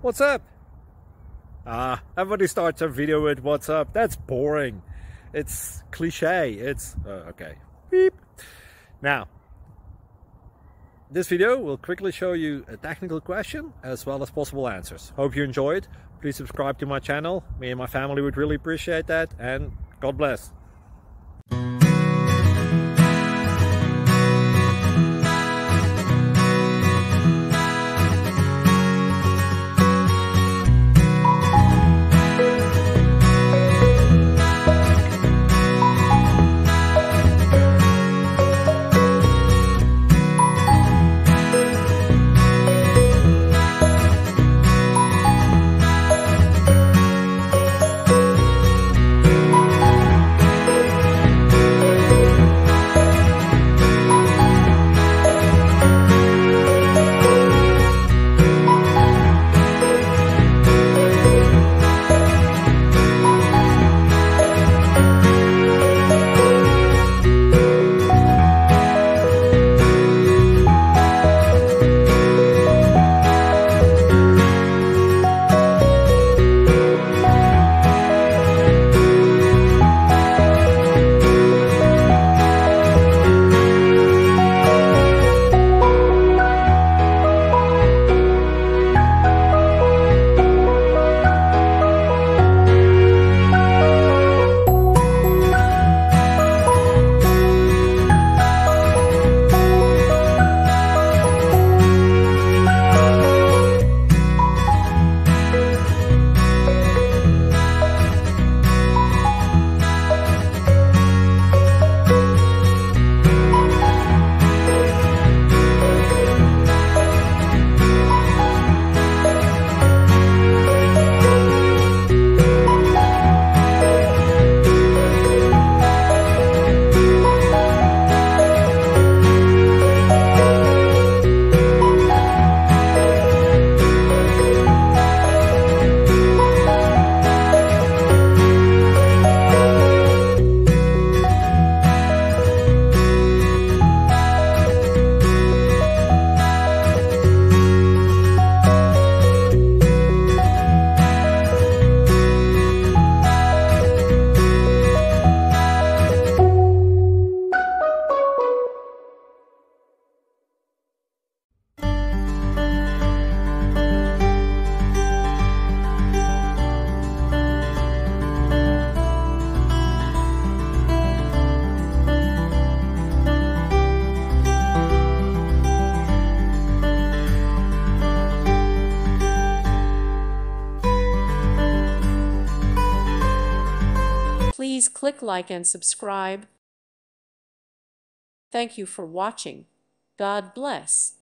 What's up? Everybody starts their video with what's up. That's boring. It's cliche. It's okay. Beep. Now, this video will quickly show you a technical question as well as possible answers. Hope you enjoyed. Please subscribe to my channel. Me and my family would really appreciate that, and God bless. Please click like and subscribe. Thank you for watching. God bless.